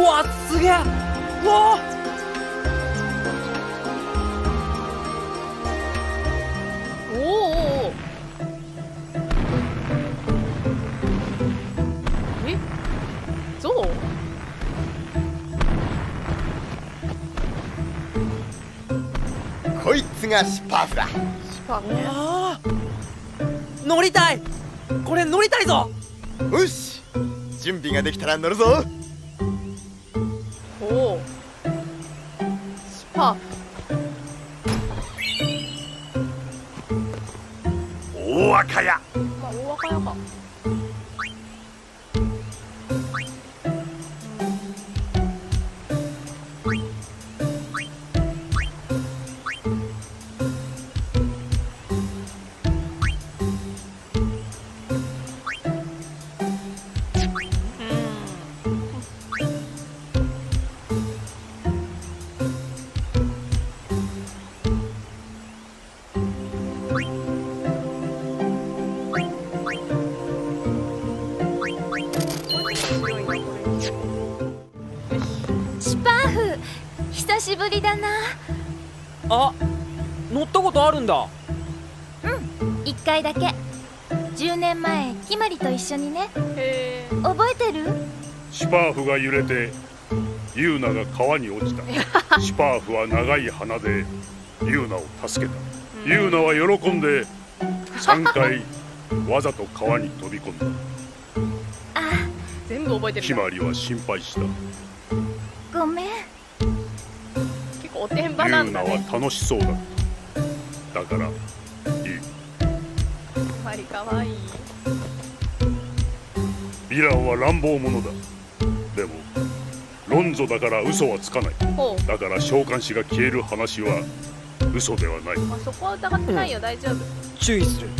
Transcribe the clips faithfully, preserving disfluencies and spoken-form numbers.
わすげえ。うわおお。え、ゾウ？ こいつがシュパーフだ。 シュパーフね。 あ乗りたい。これ乗りたいぞ。 よし、準備ができたら乗るぞ。 おお。シュパーフ。 大赤や。 まあ大若屋か。 シュパーフ、久しぶりだな。 あ、乗ったことあるんだ。 うん、一回だけ。じゅうねんまえキマリと一緒にね。 へえ。 覚えてる？ シュパーフが揺れてユーナが川に落ちた。シュパーフは長い鼻でユーナを助けた。ユーナは喜んでさんかいわざと川に飛び込んだ。 あ、 全部覚えてるな。 キマリは心配した。 ごめん。 結構おてんユばなんーナだね。 は楽しそうだった。だからいい。 マリかわいい。 ヴィランは乱暴者だ。でもロンゾだから嘘はつかない。 ほう。 だから召喚師が消える話は嘘ではない。 まあそこは疑ってないよ、大丈夫。 注意する。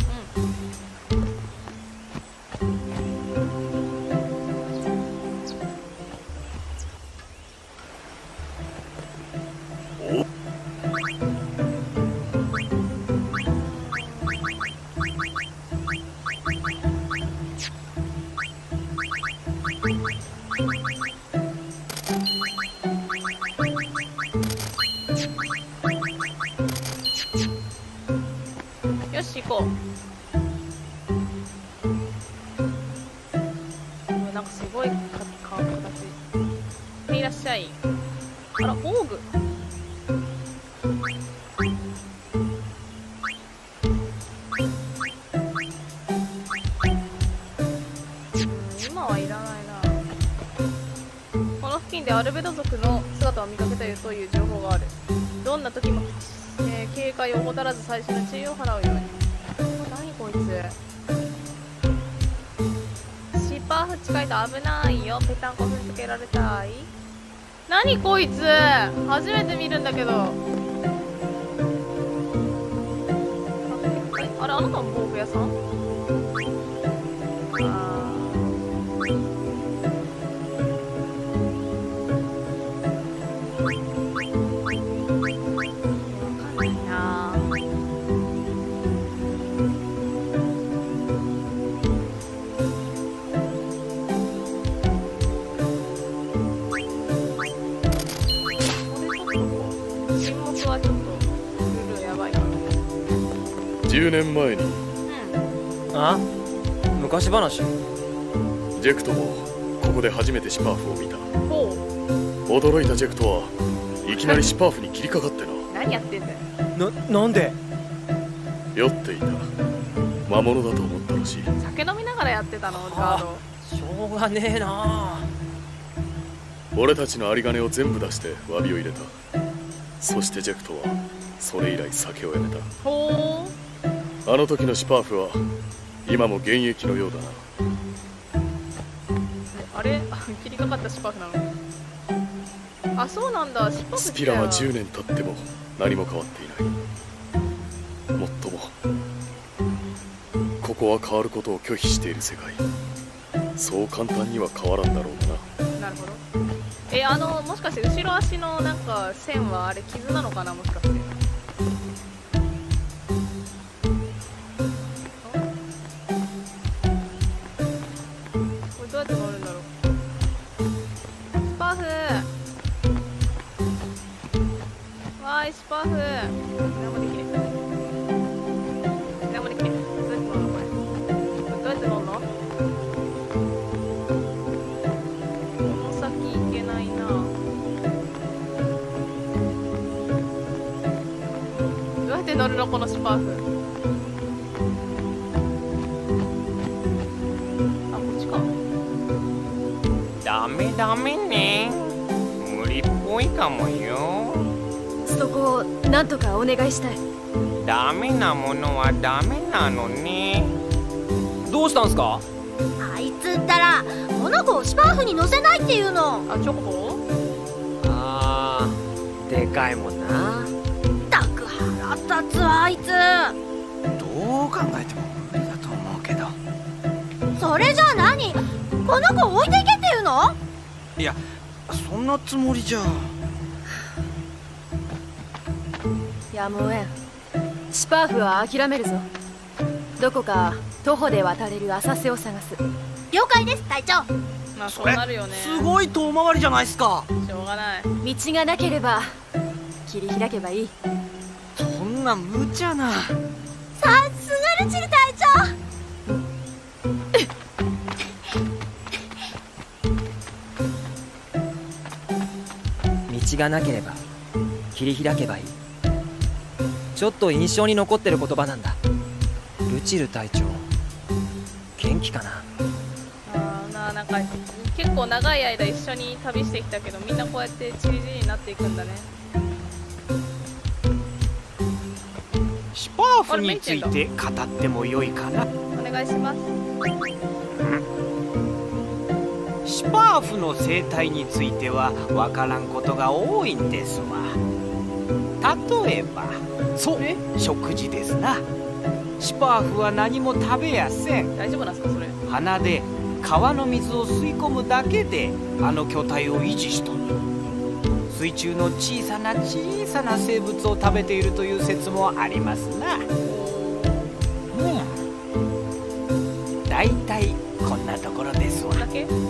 よし行こう。うんなんかすごいかか形。いらっしゃい。あら、オーグ。今はいらないな。この付近でアルベド族の姿を見かけたという情報がある。どんな時も、えー警戒を怠らず最初の注意を払うように。何こいつ。シーパーフ近いと危ないよ。ペタンコ踏んづけられたい。何こいつ、初めて見るんだけど。ああれ、あなたも防具屋さん？あじゅうねんまえにあ、昔話。 ジェクトもここで初めてシュパーフを見た。 ほう。 驚いたジェクトはいきなりシュパーフに切りかかってな。 何やってんだよ。 な、なんで？ 酔っていた。魔物だと思ったらしい。 酒飲みながらやってたの、ガード。 しょうがねえな。 俺たちの有り金を全部出して詫びを入れた。そしてジェクトはそれ以来酒をやめた。 ほう。 あの時のシュパーフは今も現役のようだな。 あれ切りかかったシュパーフなの？あ、そうなんだ。シュパーフスピラはじゅうねん経っても何も変わっていない。もっともここは変わることを拒否している世界。そう簡単には変わらんだろうな。 なるほど。え、あの、もしかして後ろ足のなんか線はあれ傷なのかな、もしかして。これどうやって乗るんだろう。スパーフー。 シパーフ何もできねえ。何もできねえ。どうやって乗るのこれ。どうやって乗るの？この先行けないな。どうやって乗るのこのシパーフ。あ、こっちか。 ダメダメね。無理っぽいかもよ。 そこをなんとかお願いしたい。 ダメなものはダメなのね。 どうしたんすか？ あいつったらこの子をシパーフに乗せないっていうの。 あ、チョコボ？ あー、でかいもんな。 たく腹立つわあいつ。 どう考えても無理だと思うけど。 それじゃあ何？この子を置いていけっていうの？ いや、そんなつもりじゃ。 やむをえん。シパーフは諦めるぞ。どこか徒歩で渡れる浅瀬を探す。 了解です隊長。 まあそうなるよね。 すごい遠回りじゃないっすか。 しょうがない。 道がなければ切り開けばいい。 そんな無茶な。 さすがルチル隊長。 道がなければ切り開けばいい。ちょっと印象に残ってる言葉なんだ。ルチル隊長元気かな。 あーなあ、なんか結構長い間一緒に旅してきたけど、みんなこうやってチリチリになっていくんだね。 シパーフについて語ってもよいかな。 お願いします。 シパーフの生態についてはわからんことが多いんですわ。例えばそう食事ですな。シパーフは何も食べやせん。 大丈夫なんですかそれ。 鼻で川の水を吸い込むだけであの巨体を維持しとる。水中の小さな小さな生物を食べているという説もありますな。うんだいたいこんなところですわ。 こんだけ？うー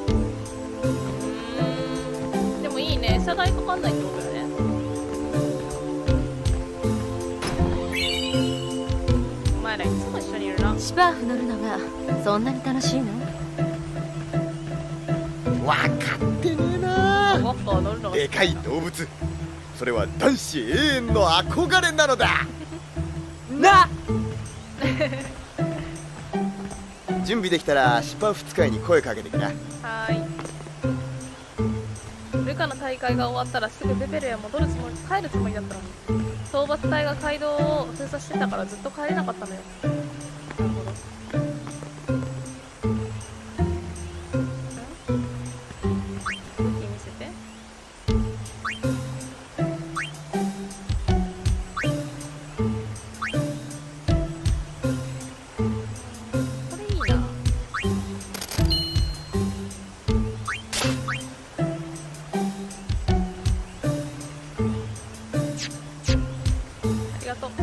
ん、でもいいね。餌代かかんないってことだよね。お前らいつも一緒にいるな。 シパーフ乗るのがそんなに楽しいの？ わかってねえな。 ワッカー乗るのがでかい動物、それは男子永遠の憧れなのだ。 な準備できたらシパーフ使いに声かけてきな。 はーい。ルカの大会が終わったらすぐベベルへ戻るつもり、帰るつもりだったのに、討伐隊が街道を封鎖してたからずっと帰れなかったのよ。なるほど。武器見せて。これいいな。ありがとう。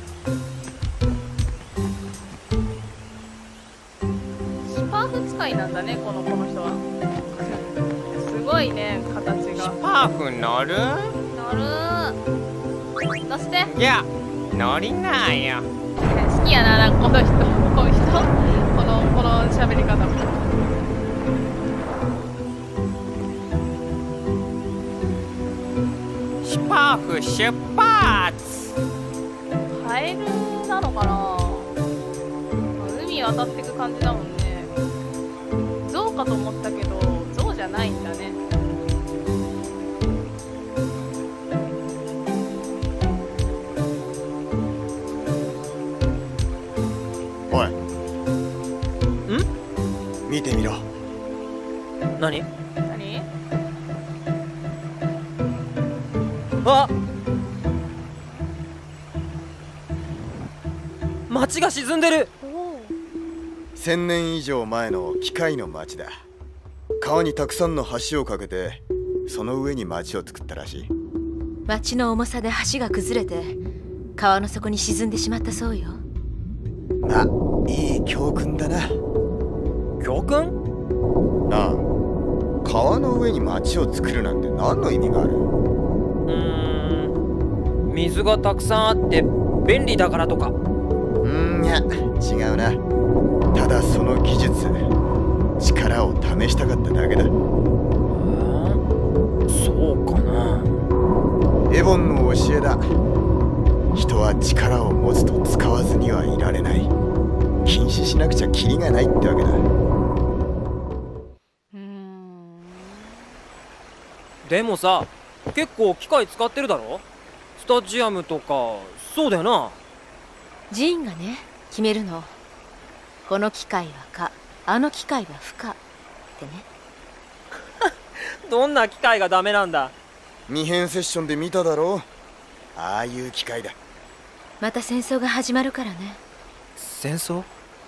スパーフ使いなんだね、このこの人は。すごいね、形が。 シパーフ乗る？ 乗る。乗せて。 いや乗りないよ。 好きやな、なんかこの人、この人、このこの喋り方も。 シパーフ出発。 カエルなのかな。海渡ってく感じだもんね。象かと思ったけど象じゃないんだね。 おい、 ん見てみろ。 何？ 何？ あ、町が沈んでる。 千年以上前の機械の町だ。川にたくさんの橋を架けてその上に町を作ったらしい。 町の重さで橋が崩れて川の底に沈んでしまったそうよ。 まあいい教訓だな。 教訓？ なあ、川の上に町を作るなんて何の意味がある？ うーん、 水がたくさんあって便利だからとか。 うーん、いや違うな。ただその技術、力を試したかっただけだ。 そうかな。 エボンの教えだ。人は力を持つと使わずにはいられない。禁止しなくちゃキリがないってわけだ。 うーん。 でもさ、結構機械使ってるだろ。スタジアムとか。そうだよな。 ジーンがね決めるの。この機械は可、あの機械は不可ってね。 どんな機械がダメなんだ。 未編セッションで見ただろ。ああいう機械だ。 また戦争が始まるからね。 戦争？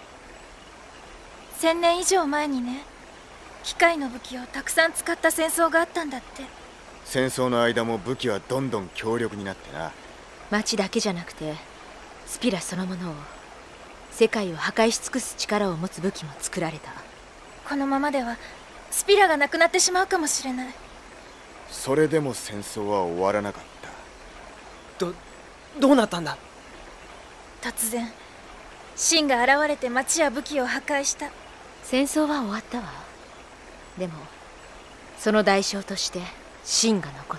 千年以上前にね、機械の武器をたくさん使った戦争があったんだって。 戦争の間も武器はどんどん強力になってな。 町だけじゃなくてスピラそのものを、世界を破壊し尽くす力を持つ武器も作られた。 このままではスピラがなくなってしまうかもしれない。 それでも戦争は終わらなかった。 ど、どうなったんだ。 突然シンが現れて町や武器を破壊した。 戦争は終わったわ。でもその代償としてシンが残った。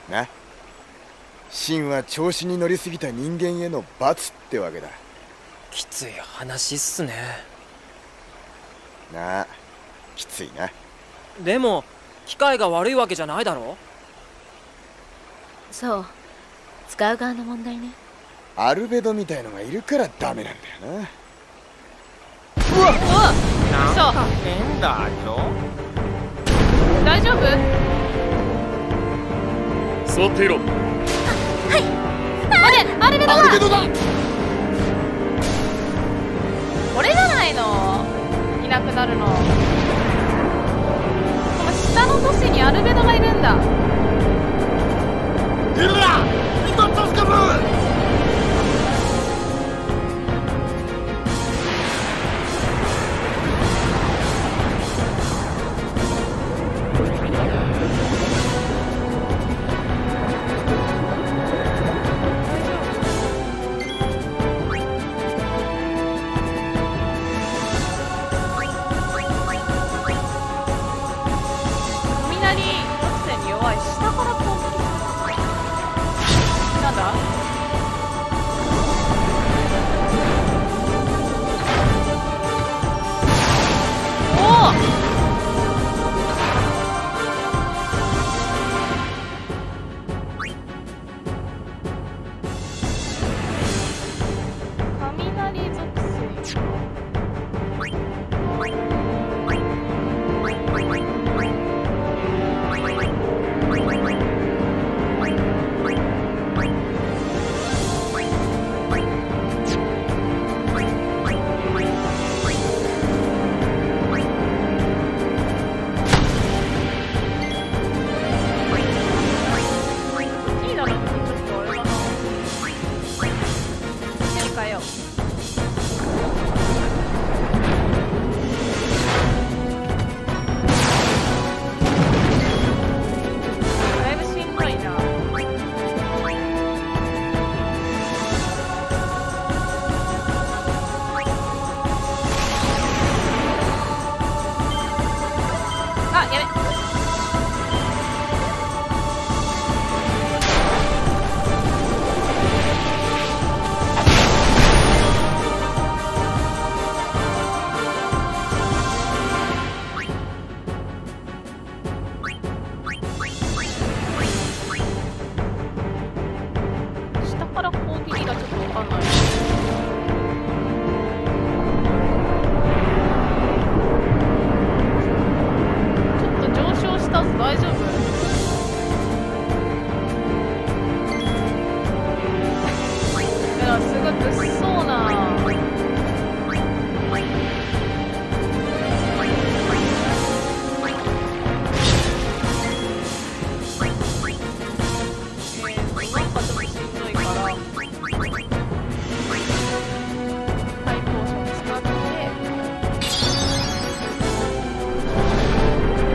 な、シンは調子に乗りすぎた人間への罰ってわけだ。 きつい話っすね。 なあ、きついな。 でも機械が悪いわけじゃないだろ。 そう、使う側の問題ね。 アルベドみたいのがいるからダメなんだよな。 うわっ、 なんか変だぞ。 大丈夫？ 座っていろ。 あれ、アルベドだ。 アルベドだ。 これじゃないの、いなくなるの。この下の都市にアルベドがいるんだ。 いるな、今助かる。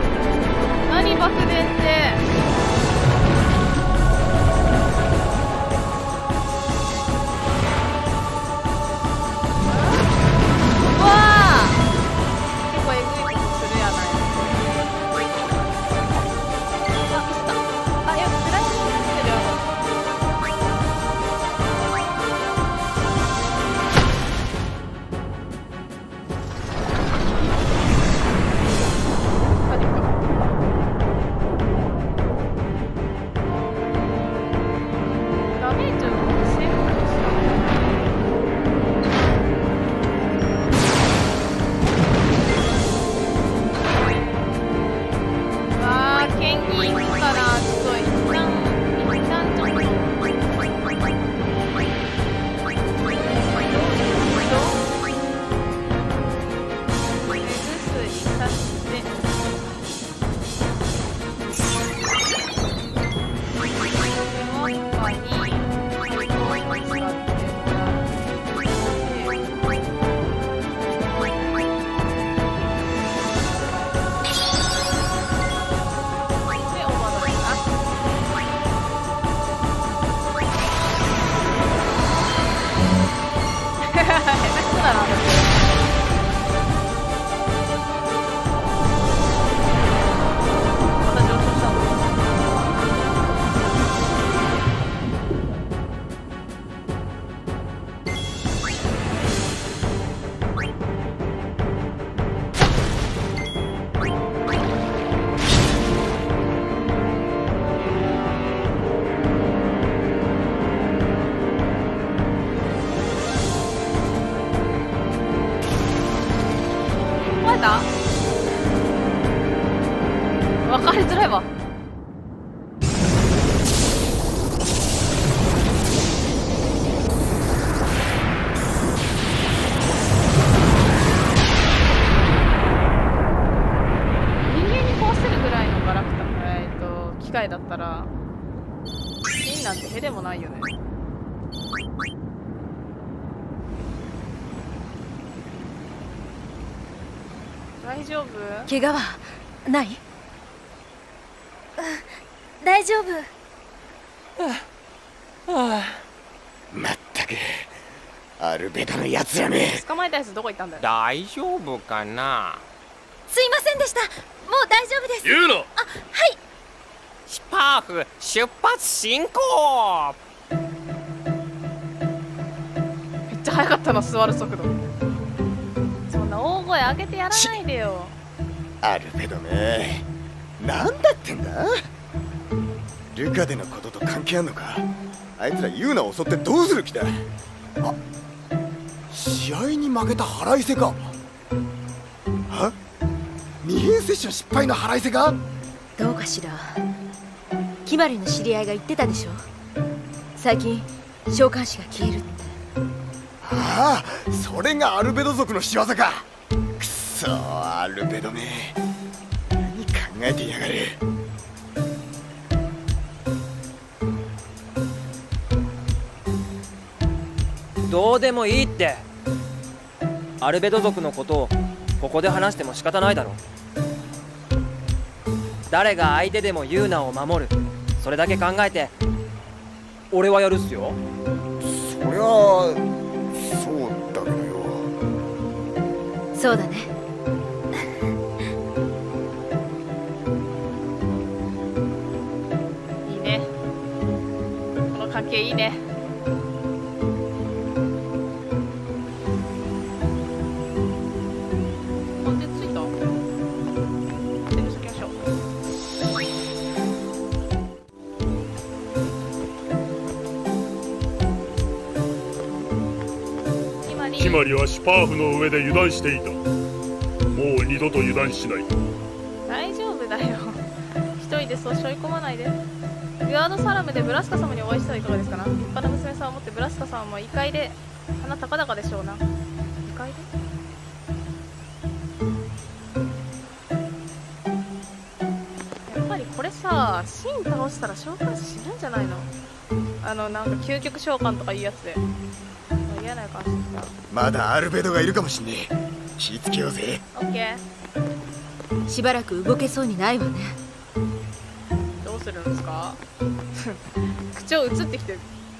爆分かりづらいわ。人間に壊せるぐらいのガラクタ、えー、と機械だったら金なんてへでもないよね。大丈夫？ 怪我はない？ 大丈夫。 まったくアルベドのやつらめ。 捕まえたやつどこ行ったんだよ。 大丈夫かな。 すいませんでした。もう大丈夫です。 ユウナ。 あ、はい。 シュパーフ出発進行。 めっちゃ速かったな、座る速度。そんな大声上げてやらないでよ。 アルベドめ、なんだってんだ。ルカでのことと関係あんのか。あいつらユウナを襲ってどうする気だ。あ、試合に負けた腹いせか。は？二変セッション失敗の腹いせか。 どうかしら。キマリの知り合いが言ってたでしょ。最近召喚師が消えるって。 ああ、それがアルベド族の仕業か。くそー、アルベドめ、何考えてやがる。 どうでもいいって。アルベド族のことをここで話しても仕方ないだろ。誰が相手でもユウナを守る、それだけ考えて俺はやるっすよ。 そりゃあそうだけどよ。 そうだね。 いいね、この関係いいね。あ、で着いた。で先ましょう。 キマリはシュパーフの上で油断していた。もう二度と油断しない。 大丈夫だよ。一人でそう背負い込まないで。グアードサラムでブラスカ様にお会いしたらいかがですかな。立派な娘さんを持ってブラスカさんも異界で鼻高々でしょうな。異界でやっぱりこれさ、シン倒したら召喚師死ぬんじゃないの。あのなんか究極召喚とかいうやつで嫌な予感してきた。 まだアルベドがいるかもしんねえ。気ぃつけようぜ。 オッケー。 しばらく動けそうにないわね。 どうするんですか。口調映ってきてる。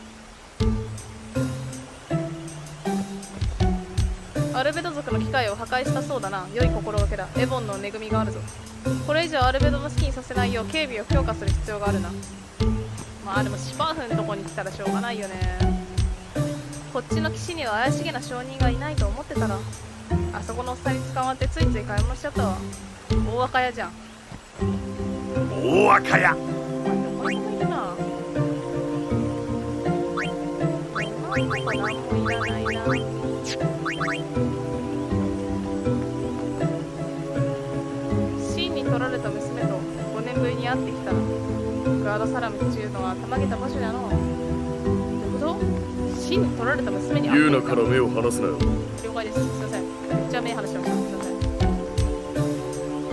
アルベド族の機械を破壊したそうだな。良い心がけだ。エボンの恵みがあるぞ。これ以上アルベドの好きにさせないよう警備を強化する必要があるな。まあでもシュパーフのとこに来たらしょうがないよね。こっちの岸には怪しげな証人がいないと思ってたら、あそこのおっさんに捕まってついつい買い物しちゃったわ。大赤屋じゃん。 大赤屋。 ここにもいるな。なんか何もいらないな。シンに取られた娘とごねんぶりに会ってきたら、グアードサラムっていうのはたまげた場所やの。どういうこと？シンに取られた娘に会ってきた。 ユウナから目を離すなよ。 了解です。すいません。めっちゃ目離してました。すいません。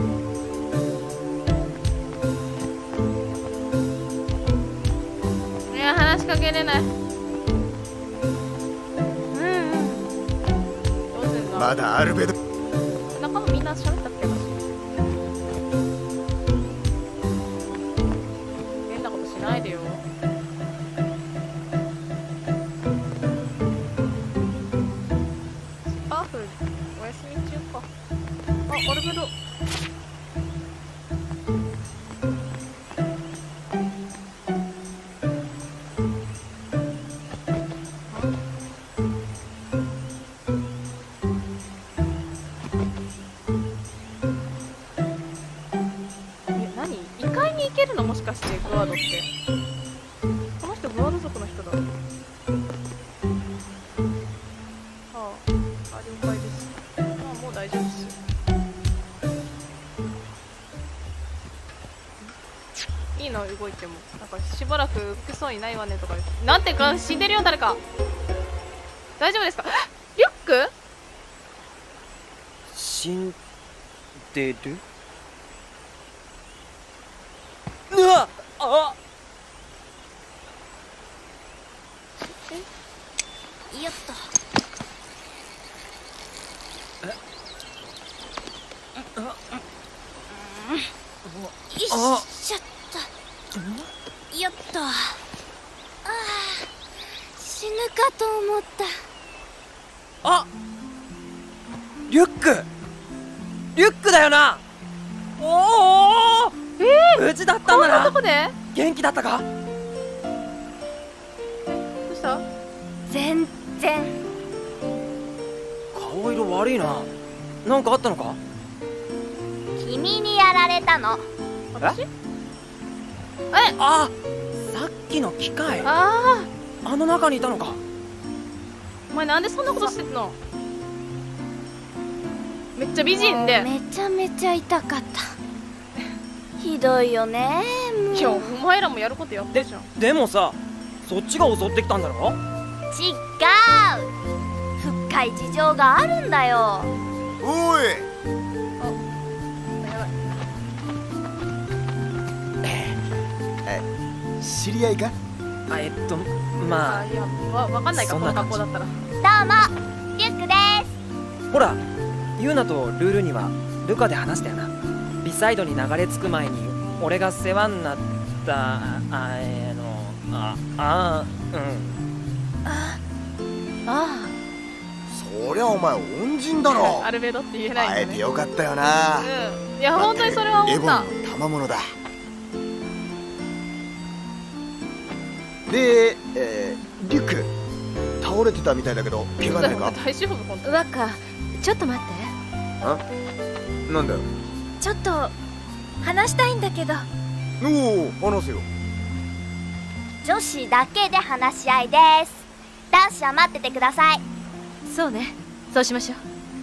話しかけれない。うんうん。どうすんの？ まだアルベド。 仲間みんな喋ったっけ？変なことしないでよ。スパーフお休み中か。あ、アルベド。もしかしてグワードってこの人グワード族の人だ。ああ、あ、了解です。ああ、もう大丈夫です。いいの動いても。なんかしばらく動けそうにないわねとか。なんてか死んでるよ誰か。大丈夫ですか？リュック？ 死んでる？うわっ、あっ、 え、よっと。 え、あ、 よいしょっと。よっと。ああ、死ぬかと思った。 あ、リュック、リュックだよな。おお、 えー、 無事だったんだな。 こんなとこで元気だったか？ どうした？ 全然。 顔色悪いな。なんかあったのか？ 君にやられたの。 私？え？ あ、さっきの機械。 ああ、あの中にいたのか。 お前なんでそんなことしてんの？めっちゃ美人で。 めちゃめちゃ痛かった。ひどいよね。もういや、お前らもやることやったじゃん。 で、でもさ、そっちが襲ってきたんだろ？ 違う。深い事情があるんだよ。 おい。 あ、やばい。 え、知り合いか？ あ、えっと、まあ、 あ、いや、わ、わかんないか、この格好だったら。 どうも、リュックです。 ほら、ユーナとルールにはルカで話したよな。ビサイドに流れ着く前に俺が世話になったあえのああうんああそりゃお前恩人だろ。 アルベドって言えないんだね。 会えてよかったよな。 うん、いや本当にそれは思った。 エボンの賜物だ。で、えー、リュック倒れてたみたいだけど怪我ないか？ 大丈夫本当？ ワッカ、ちょっと待って。 あ、なんだよ。 ちょっと話したいんだけど。 おお、話せよ。 女子だけで話し合いです。男子は待っててください。 そうね、そうしましょ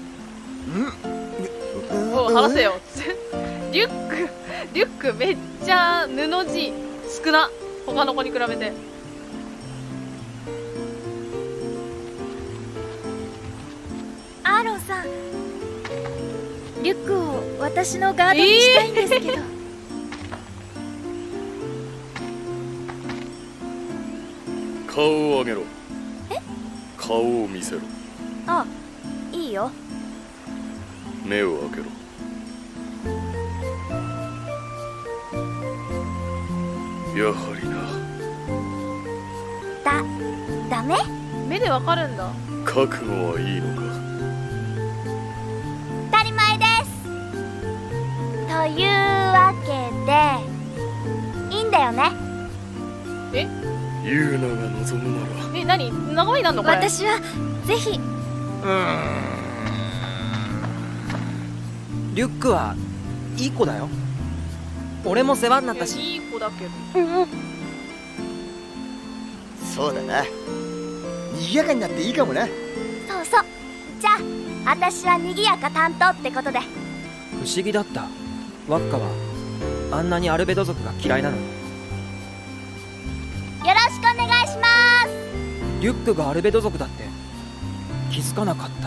う。 ん？ お、話せよ。リュックリュックめっちゃ布地少な、他の子に比べて。 アーロンさん、リュックを私のガードにしたいんですけど、えー、 顔を上げろ。 え？ 顔を見せろ。 あ、いいよ。 目を開けろ。やはりな。だ、ダメ？ 目でわかるんだ。 覚悟はいいのか？ 当たり前です。というわけでいいんだよね。 え？ ユーナが望むなら。 え、何？長いなんのこれ？ 私はぜひ。 うーん、リュックはいい子だよ。俺も世話になったし。 いい子だけど。 うんうん。 そうだな。賑やかになっていいかもな。 そうそう。じゃあ私は賑やか担当ってことで。 不思議だった。ワッカはあんなにアルベド族が嫌いなのに。 よろしくお願いします。 リュックがアルベド族だって気づかなかった。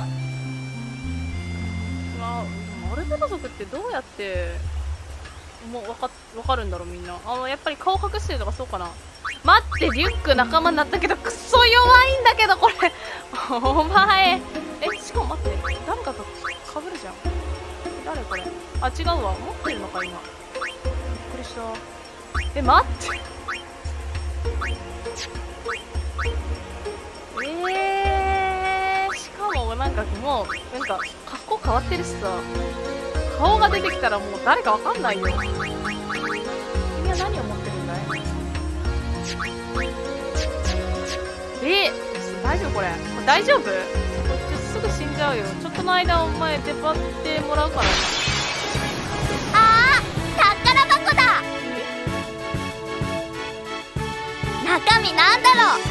まあ、アルベド族ってどうやってもうわかわかるんだろうみんな。あのやっぱり顔隠してるとかそうかな。 待って、リュック仲間になったけどクソ弱いんだけどこれお前え、しかも待って、誰かとかぶるじゃん。誰これ。あ、違うわ、持ってるのか今。びっくりした。え、待ってえー、しかもなんかもうなんか格好変わってるしさ、顔が出てきたらもう誰かわかんないよ。君は何を持ってるんだい。えー、大丈夫これ。大丈夫？ちょすぐ死んじゃうよ。ちょっとの間お前出張ってもらうから。 あー、宝箱だ。中身なんだろう。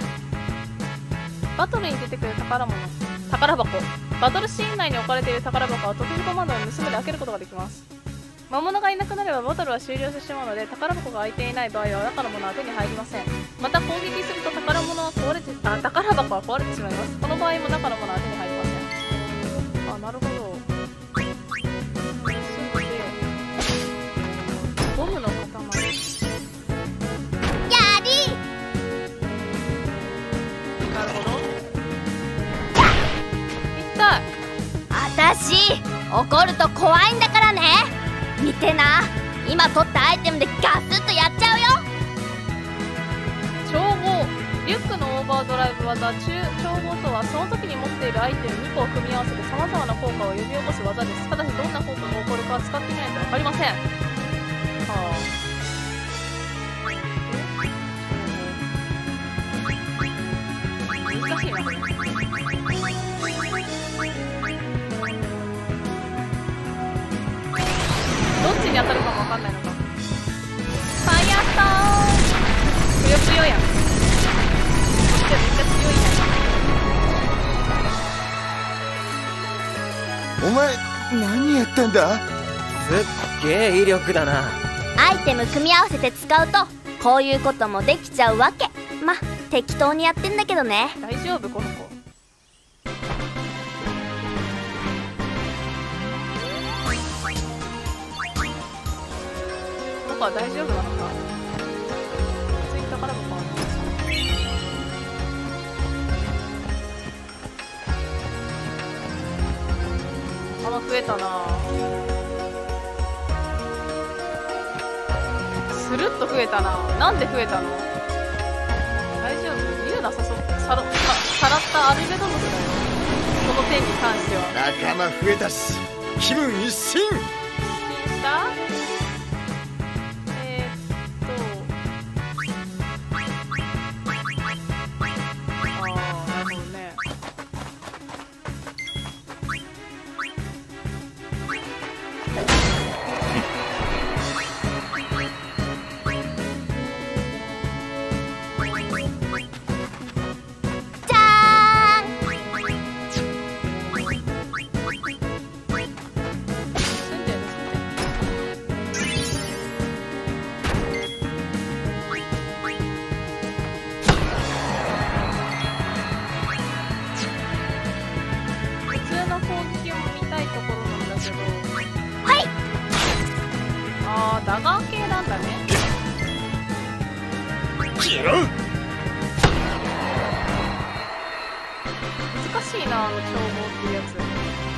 バトルに出てくる宝物、宝箱。バトルシーン内に置かれている宝箱は特殊コマンドを盗んで開けることができます。魔物がいなくなればバトルは終了してしまうので、宝箱が開いていない場合は中のものは手に入りません。また攻撃すると宝物は壊れてあ宝箱は壊れてしまいます。この場合も中のものは手に入りません。あ、なるほど。ゴムの塊。 やり。 なるほど。痛い。 あたし怒ると怖いんだからね。見てな、今取ったアイテムでガスッとやっちゃうよ。 調合。リュックのオーバードライブ技。調合とはその時に持っているアイテムにこを組み合わせてさまざまな効果を呼び起こす技です。ただしどんな効果が起こるかは使ってみないと分かりません。はあ、難しいなこれ。どっちに当たるかも分かんないのか。ファイヤーストーン。ぷよぷよやん。めっちゃ強いやん。 お前何やったんだ。 すっげえ威力だな。 アイテム組み合わせて使うとこういうこともできちゃうわけ。ま、適当にやってんだけどね。 大丈夫この子。この子は大丈夫なのか。次宝箱ある。あ、増えたな。スルッと増えたな。なんで増えたの。大丈夫。言うなさそう。さらさらったアルベド族だよ。この点に関しては。 仲間増えたし気分一新。 気にしたえー、っとあー、なるほどね。 じゃーん。 住んでる普通の攻撃を見たいところなんだけど。 はい。 あー、ダガー系なんだね。 消えろ。 難しいな、あの調合っていうやつ。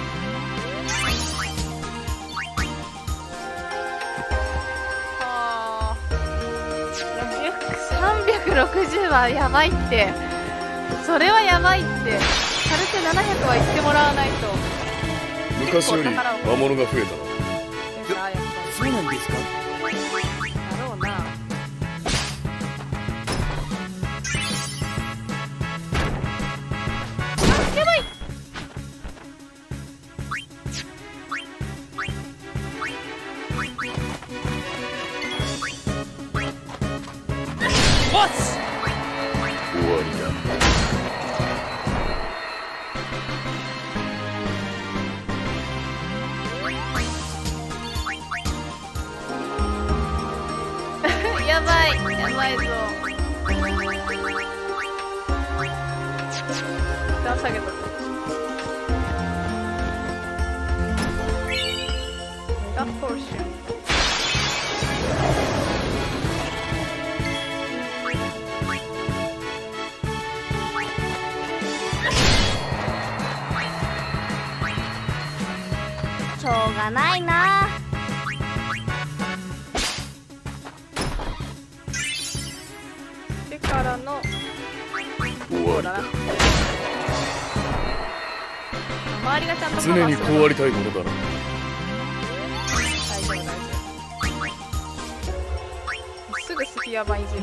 あー、さんびゃくろくじゅうはやばいって。それはやばいって。軽くななひゃくは言ってもらわないと。 昔より魔物が増えたな。 出た、やっぱり。 そうなんですか。 だろうな。やばい。 ボス。 終わりだ。 やばい、やばいぞ。一旦下げとく。メガポーション。 ゃないな。 でからの終わりだ。 周りがちゃんと常にこうありたいものだな。 大丈夫大丈夫。すぐスフィア版いじるわ。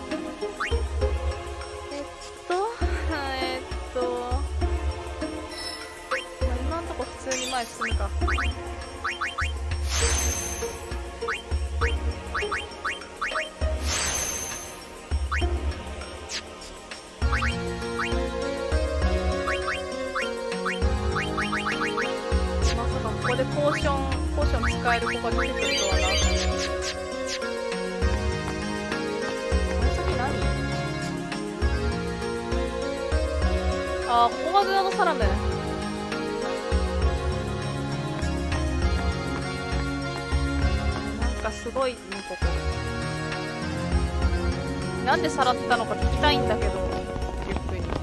えっとえっと今んとこ普通に前進むか。ここでポーション、ポーション使える子が出てくるとはな。この先何？あー、ここがグアノサラム。なんかすごいね、ここ。なんでさらったのか聞きたいんだけど、リュックに。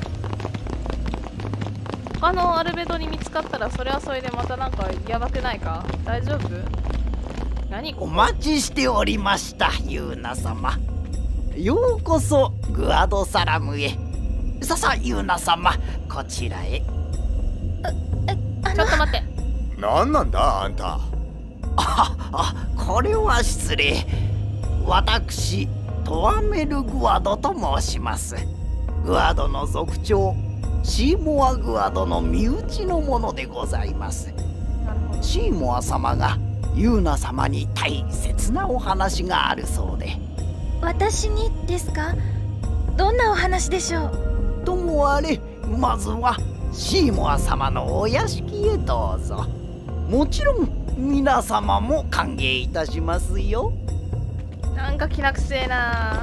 他のアルベドに見つかったらそれはそれでまたなんかやばくないか？大丈夫？何ここ？ お待ちしておりましたユーナ様。ようこそグアドサラムへ。ささユーナ様こちらへ。 ちょっと待って。 何なんだあんた。 ああ、これは失礼。私トワメルグアドと申します。グアドの族長シーモアグアドの身内のものでございます。シーモア様がユーナ様に大切なお話があるそうで。 私にですか？どんなお話でしょう？ ともあれ、まずはシーモア様のお屋敷へどうぞ。もちろん皆様も歓迎いたしますよ。 なんか気なくせえな。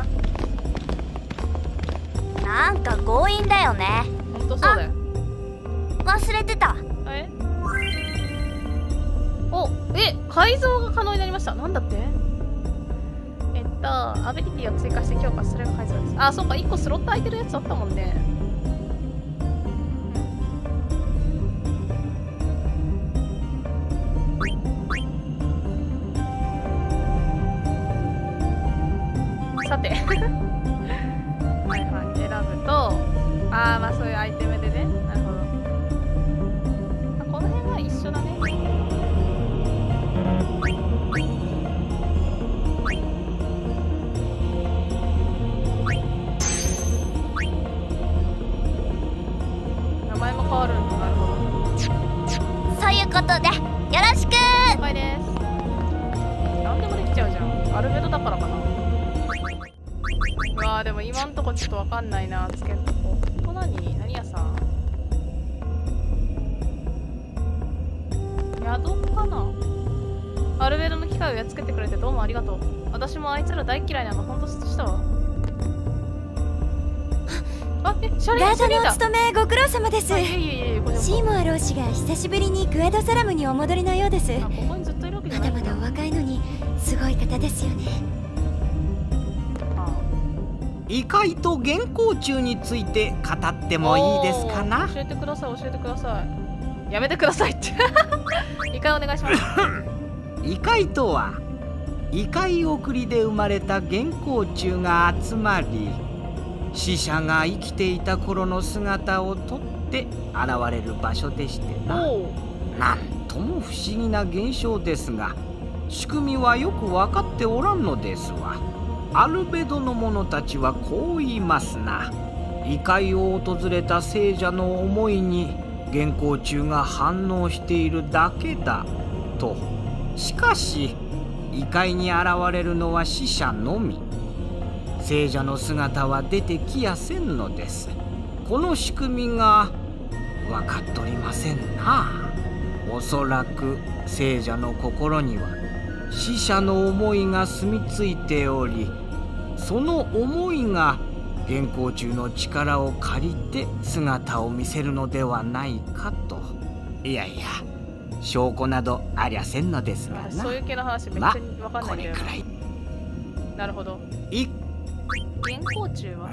なんか強引だよね。 ほんとそうだよ。 忘れてた。 えお、え、改造が可能になりました。なんだって？えっと、アビリティを追加して強化、それが改造です。あ、そうか、いっこスロット空いてるやつあったもんね。さて。はいはい、選ぶと、あー、まあそういうアイテムでね。なるほど。あ、この辺は一緒だね。名前も変わるんだ。なるほど。 そういうことでよろしく。 了解です。何でもできちゃうじゃん。アルベドだからかな。うわー、でも今んとこちょっとわかんないな。つけんとこ。ここ何？何屋さん？宿かな？アルベドの機械をやっつけてくれてどうもありがとう。私もあいつら大嫌いなの。ほんとしたわ。あ、え、シャリガードのおだ。 務めご苦労様です。 あ、いえいえいえ、これシーモア老師が久しぶりにグアドサラムにお戻りのようです。 あ、ここにずっといるわけじゃない。 まだまだお若いのにすごい方ですよね。 異界と原稿中について語ってもいいですかな。 教えてください、教えてください。やめてくださいって。異界お願いします。 異界とは異界送りで生まれた原稿中が集まり、死者が生きていた頃の姿をとって現れる場所でしてな。なんとも不思議な現象ですが、仕組みはよく分かっておらんのですわ。アルベドの者たちはこう言いますな。異界を訪れた聖者の思いに原稿中が反応しているだけだと。しかし異界に現れるのは死者のみ。聖者の姿は出てきやせんのです。この仕組みが分かっとりませんな。おそらく聖者の心には死者の思いが住み着いており、その思いが原稿中の力を借りて姿を見せるのではないかと。いやいや、証拠などありゃせんのですがな。 そういう系の話めっちゃ分かんないんだよな。 これくらい。 なるほど。 い原稿中は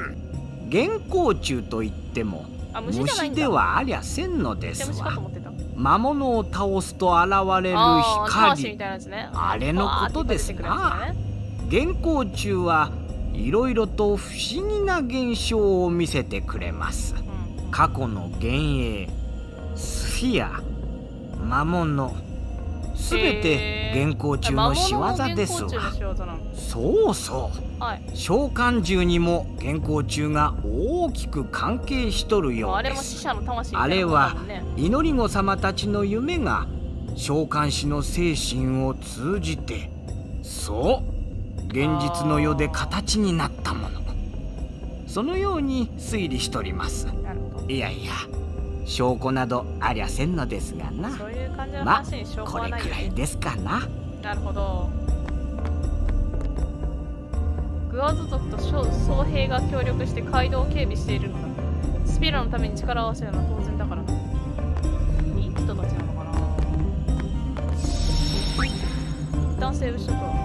原稿中といってもあ、虫じゃないんだ。 虫ではありゃせんのですわ。 虫かと思ってた。 魔物を倒すと現れるあー魂光、 みたいなやつね。 あれのことですな。 わーって出てくるやつね。 原稿中はいろいろと不思議な現象を見せてくれます。 うん過去の幻影、スフィア、魔物、すべて原稿中の仕業ですわ。 魔物の原稿中の仕業なの。 そうそう、 はい。 召喚獣にも原稿中が大きく関係しとるよあうです。 れも死者の魂みたいなあれはもんね。 祈り子様たちの夢が召喚師の精神を通じて、そう現実の世で形になったもの、そのように推理しとります。 なるほど。 いやいや、証拠などありゃせんのですがな。 そういう感じのまあ話に証拠これはないよね。 くらいですかな。 なるほど。グワゾ族と僧兵が協力して街道を警備しているのだ。スピラのために力を合わせるのは当然だからな。いい人たちなのかな。一旦セーブしとくわ。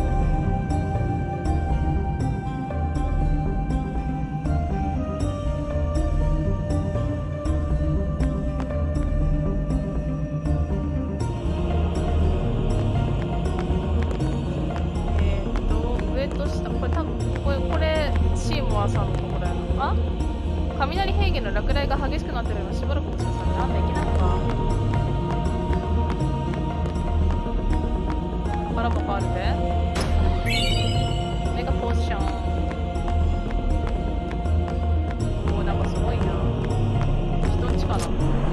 さんのとこだよな。あ、雷平原の落雷が激しくなってるのしばらくもしかしたらなんでいけないのか。宝箱あるで。メガポーション。おお、なんかすごいな。人んちかな。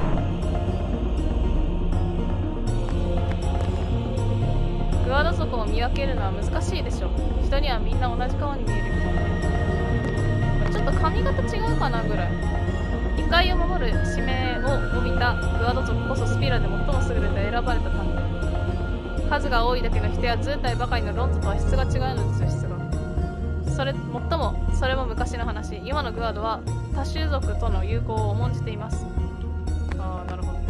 グワダ族を見分けるのは難しいでしょ。人にはみんな同じ顔に見えるけどね。ちょっと髪型違うかなぐらい。異界を守る使命を帯びたグワド族こそスピラで最も優れた選ばれた民。数が多いだけの人や図体ばかりのロンズとは質が違うのですよ。質がそれもっともそれも昔の話。今のグワドは多種族との友好を重んじています。ああ、なるほど。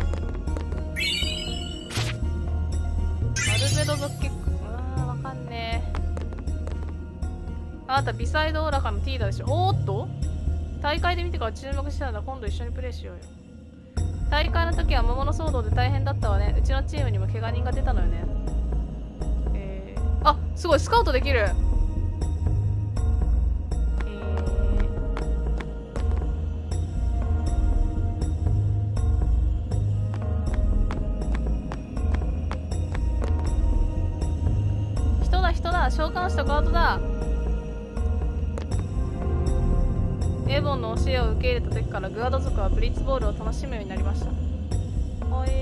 アルベド族結構、うわー、わかんねえ。あなたビサイドオーラカのティーダでしょ。おーっと、大会で見てから注目してたんだ。今度一緒にプレイしようよ。大会の時は魔物騒動で大変だったわね。うちのチームにも怪我人が出たのよね。えー、あ、すごいスカウトできる。えー、人だ人だ、召喚したガードだ。エボンの教えを受け入れた時からグワド族はブリッツボールを楽しむようになりました。おえ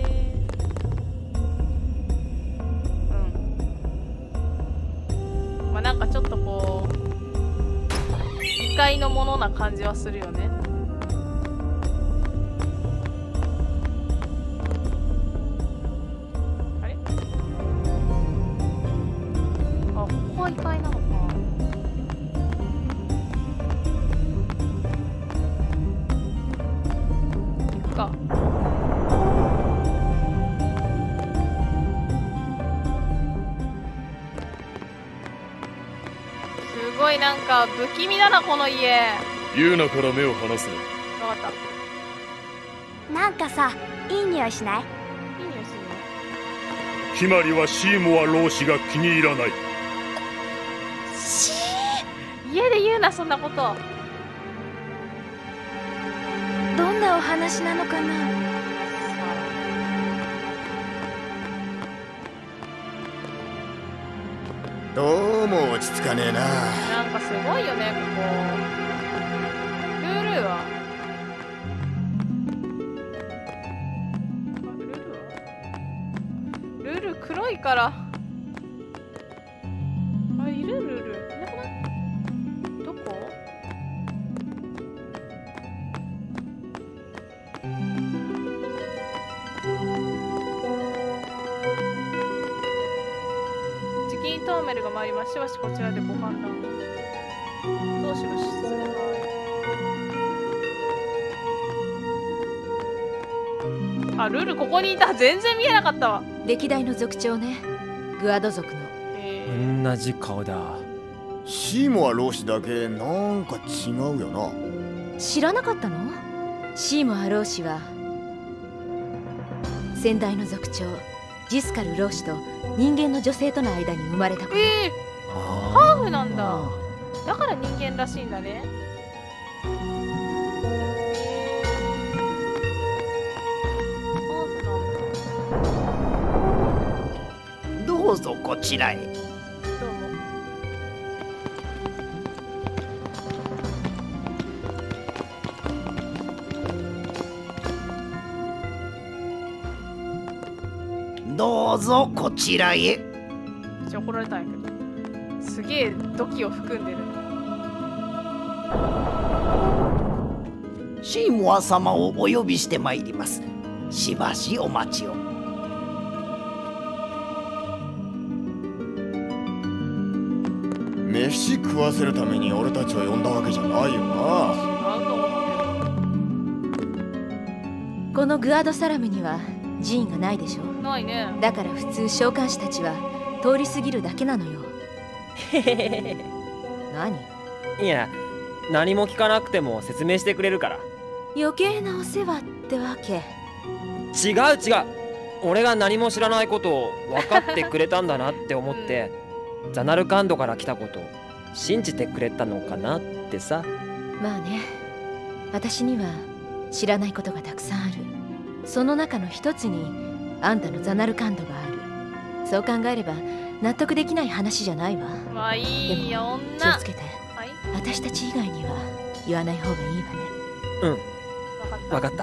ー、うん。まあなんかちょっとこう異界のものな感じはするよね。あれ、あ、ここは異界なのか。かすごいなんか不気味だなこの家。 ユーナから目を離すね。 分かった。 なんかさ、いい匂いしない？ いい匂いするね。 ひまりはシーモア老子が気に入らない。 しー、家で言うなそんなこと。 どんなお話なのかな。 どうも落ち着かねえな。 なんかすごいよねここ。ルールーはルールーはルールー黒いから。あれいる？ルールーいなくない？どこ？トーメルが参ります。しばしこちらでご判断を。同志の失礼。あ、ルールここにいた。全然見えなかったわ。 歴代の族長ね。グアド族の。 同じ顔だ。 シーモア老子だけなんか違うよな。 知らなかったの？シーモア老子は先代の族長ジスカル老師と人間の女性との間に生まれた子。 えー、ハーフなんだ。だから人間らしいんだね。 どうぞこちらへ。 どうも。 どうぞこちらへ。 めっちゃ怒られたんやけど、すげえ土器を含んでる。 シーモア様をお呼びしてまいります。しばしお待ちを。 飯食わせるために俺たちを呼んだわけじゃないよな。 違うと思うけど。 このグアドサラムには寺院がないでしょ。 ないね。 だから普通召喚師たちは通り過ぎるだけなのよ。 へへへへ。 何？ いや、何も聞かなくても説明してくれるから。 余計なお世話ってわけ。 違う違う、俺が何も知らないことを分かってくれたんだなって思って、うん、ザナルカンドから来たことを信じてくれたのかなってさ。 まあね、私には知らないことがたくさんある。その中の一つにあんたのザナルカンドがある。そう考えれば納得できない話じゃないわ。 まあいいよ女。 気をつけて、 はい、 私たち以外には言わない方がいいわね。 うん、分かった。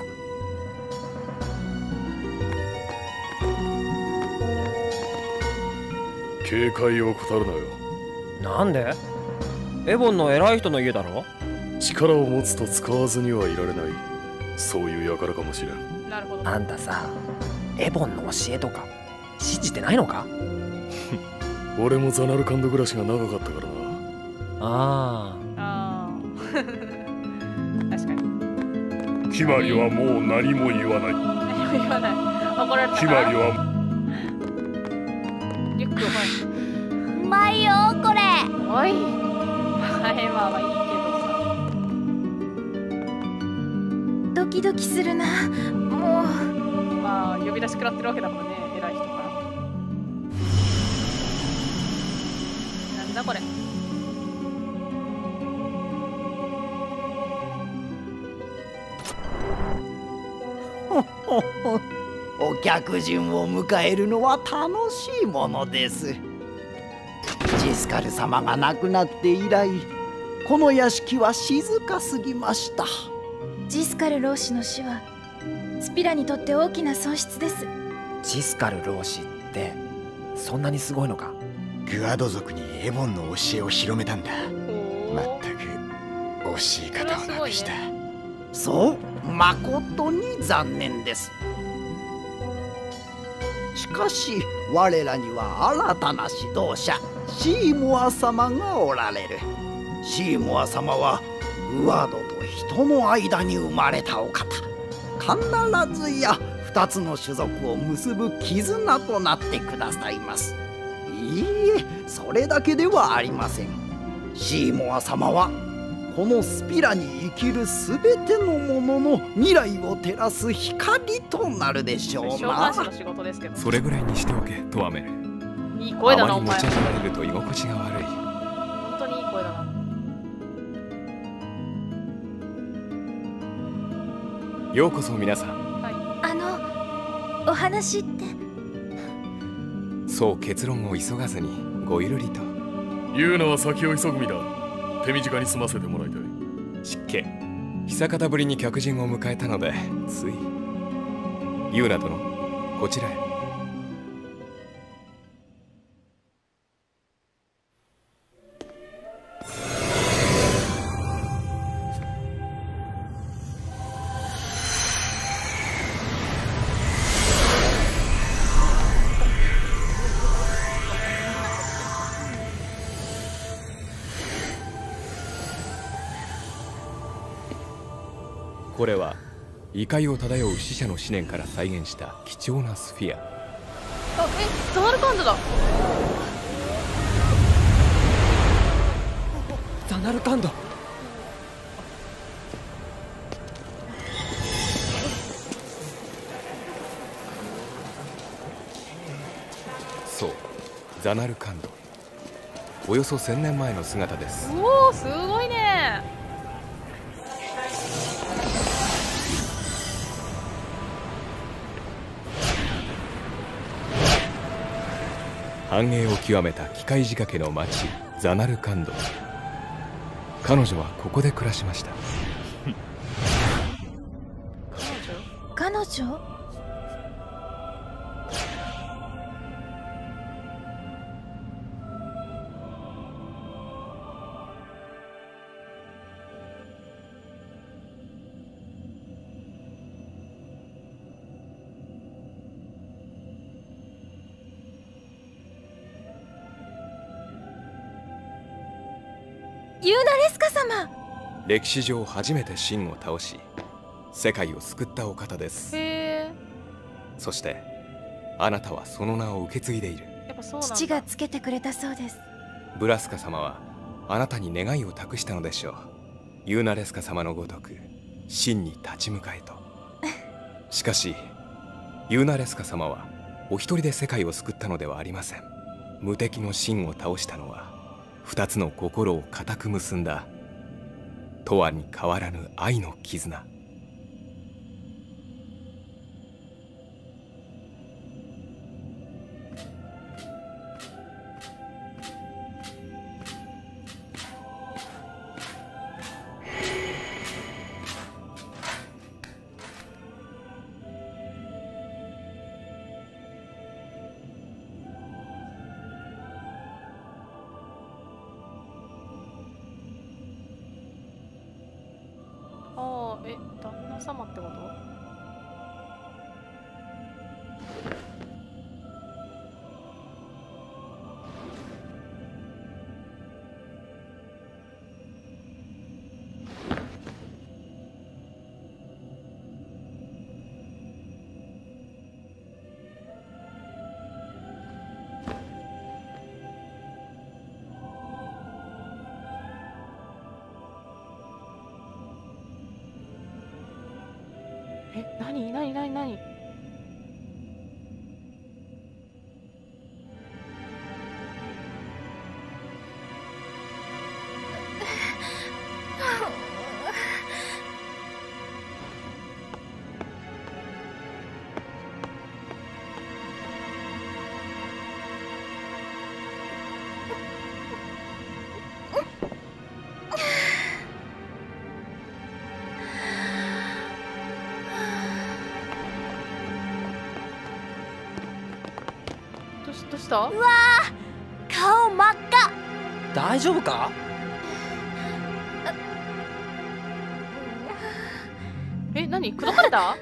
警戒を怠るなよ。 なんで？エボンの偉い人の家だろ。 力を持つと使わずにはいられない、そういう輩かもしれん。 なるほど。 あんたさ、エボンの教えとか信じてないのか？ 俺もザナルカンド暮らしが長かったからな。 あああー確かに。 決まりはもう何も言わない。 何も言わない。怒られた。 決まりはリュックうまいよこれ。 おい。前ははいいけどさ。ドキドキするな。もう。 まあ呼び出し食らってるわけだからね、偉い人から。なんだこれ。 お客順を迎えるのは楽しいものです。ジスカル様が亡くなって以来、この屋敷は静かすぎました。 ジスカル老師の死はスピラにとって大きな損失です。 ジスカル老師ってそんなにすごいのか？ グアド族にエボンの教えを広めたんだ。まったく惜しい方をなくした。 そう、誠に残念です。しかし我らには新たな指導者シーモア様がおられる。シーモア様はグアドと人の間に生まれたお方。必ずや二つの種族を結ぶ絆となってくださいます。いいえ、それだけではありません。シーモア様はこのスピラに生きるすべてのものの未来を照らす光となるでしょうな。 召喚師の仕事ですけど。 それぐらいにしておけ、トワメル。 いい声だなお前。 あまり持ち上げられると居心地が悪い。 本当にいい声だな。 ようこそ皆さん。 はい、 あのお話って。 そう結論を急がずにごゆるりと。 ユーナは先を急ぐ身だ。手短に済ませてもらいたい。 失敬。久方ぶりに客人を迎えたのでつい。ユーナ殿、こちらへ。これは異界を漂う死者の思念から再現した貴重なスフィア。 あ、え、ザナルカンドだ。 ザナルカンド。 ザナルカンド。およそせんねんまえの姿です。 おお、すごいね。 繁栄を極めた機械仕掛けの町ザナルカンド。彼女はここで暮らしました。 彼女？彼女？ユーナレスカ様。 歴史上初めて秦を倒し世界を救ったお方です。 へー。 そしてあなたはその名を受け継いでいる。 やっぱそうなんだ。 父がつけてくれたそうです。 ブラスカ様はあなたに願いを託したのでしょう。ユーナレスカ様のごとく秦に立ち向かえと。しかしユーナレスカ様はお一人で世界を救ったのではありません。無敵の秦を倒したのは二つの心を固く結んだ永遠に変わらぬ愛の絆。 ああ、え、旦那様ってこと？え、なになになになに？どうした？ うわー、顔真っ赤。 大丈夫か？ え、なに？砕かれた？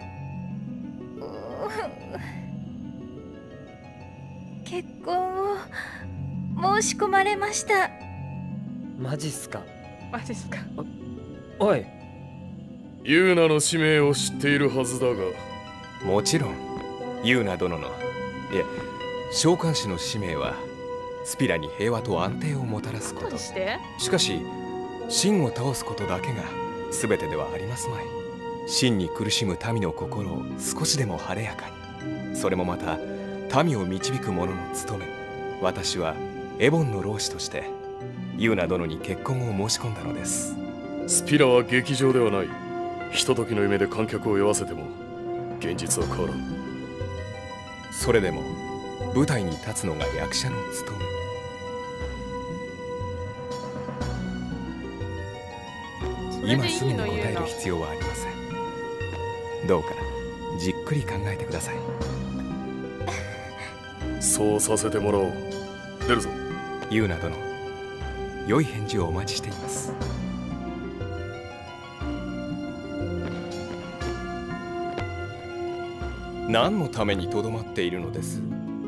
結婚を申し込まれました。 マジっすか？ マジっすか？ おい、 ユーナの使命を知っているはずだが。 もちろんユーナ殿の、いえ召喚師の使命はスピラに平和と安定をもたらすこと。 して？ しかし秦を倒すことだけが全てではありますまい。秦に苦しむ民の心を少しでも晴れやかに、それもまた民を導く者の務め。私はエボンの老師としてユーナ殿に結婚を申し込んだのです。 スピラは劇場ではない。ひとときの夢で観客を酔わせても現実は変わらん。 それでも舞台に立つのが役者の務め。今すぐに答える必要はありません。どうかじっくり考えてください。 そうさせてもらおう。出るぞ。 ユーナ殿、良い返事をお待ちしています。何のためにとどまっているのです？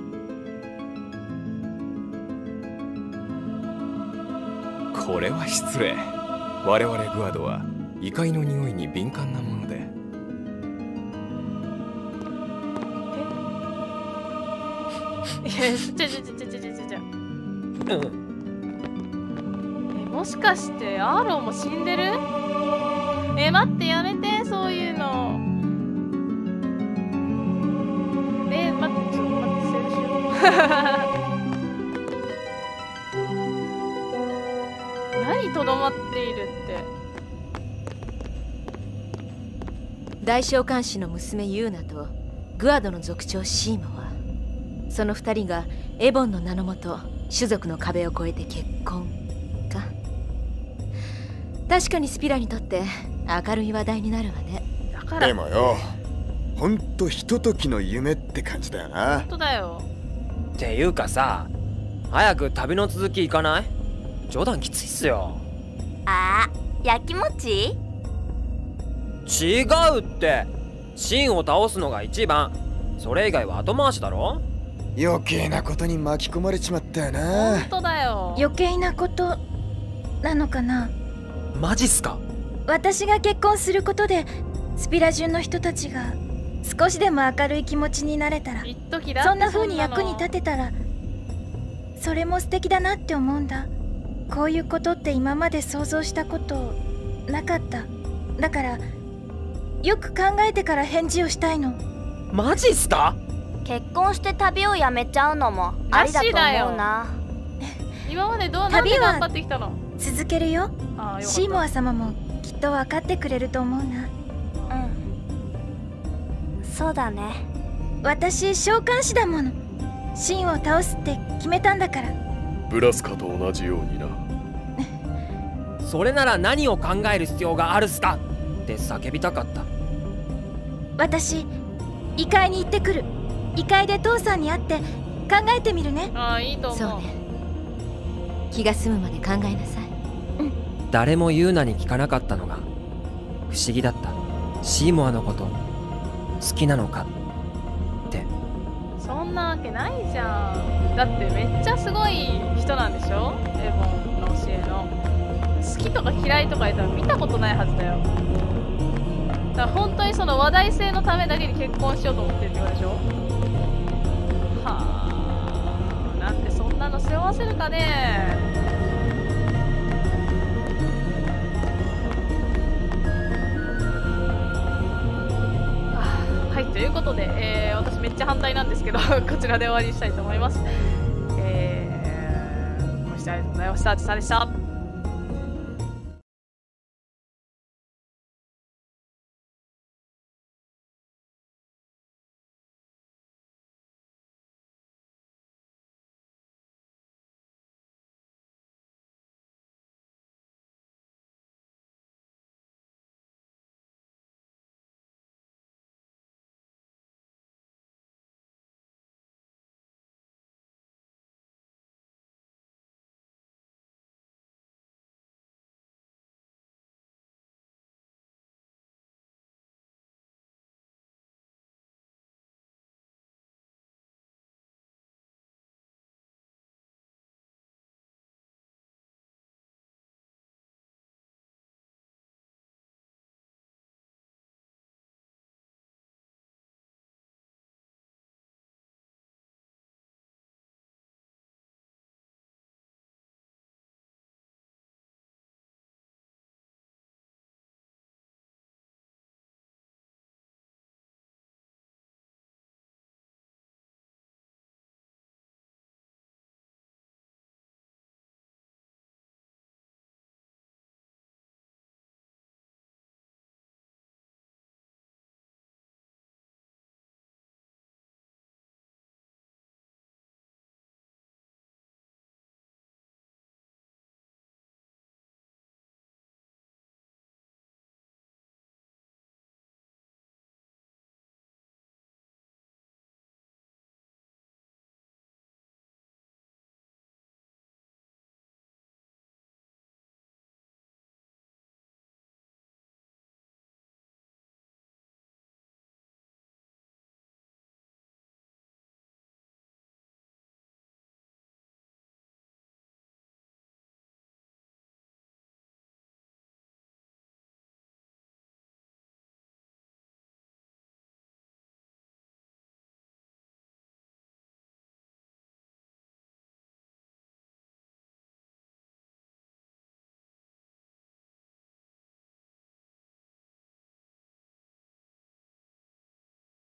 これは失礼。我々グアドは異界の匂いに敏感なもので。 え？いや、ちゃちゃちゃちゃちゃちゃちゃ。うん。え、もしかしてアーロンも死んでる？え、待って、やめて、そういうの。え、待って、ちょっと待って、セーブしよう。 大召喚師の娘ユーナとグアドの族長シーモア、その二人がエボンの名のもと種族の壁を越えて結婚か。確かにスピラにとって明るい話題になるわね。 だからでもよ、ほんとひとときの夢って感じだよな。 本当だよ。 っていうかさ、早く旅の続き行かない？冗談きついっすよ。 あー、焼き餅？ 違うって。シンを倒すのが一番。それ以外は後回しだろ。 余計なことに巻き込まれちまったよな。 本当だよ。 余計なことなのかな。 マジっすか？ 私が結婚することでスピラ中の人たちが少しでも明るい気持ちになれたら、 一時だってそんな風にそんなの役に立てたらそれも素敵だなって思うんだ。こういうことって今まで想像したことなかった。だからよく考えてから返事をしたいの。 マジっすか？ 結婚して旅をやめちゃうのもありだと思うな。 今までどうなんで頑張ってきたの？ 続けるよ。 ああ、よかった。 シーモア様もきっと分かってくれると思うな。 うん、そうだね。 私召喚師だもの。シンを倒すって決めたんだから。 ブラスカと同じようにな。 それなら何を考える必要があるっすかって叫びたかった。 私異界に行ってくる。異界で父さんに会って考えてみるね。 ああ、いいと思う。 そうね。気が済むまで考えなさい。 誰もユーナに聞かなかったのが不思議だった。シーモアのこと好きなのかって。 そんなわけないじゃん。だってめっちゃすごい人なんでしょ、エボンの教えの。好きとか嫌いとか言ったら見たことないはずだよ。だから本当にその話題性のためだけに結婚しようと思ってるってことでしょ。はあ、なんでそんなの背負わせるかね。はい、ということで、えー、私めっちゃ反対なんですけどこちらで終わりにしたいと思います。えー、ご視聴ありがとうございました。ちさでした。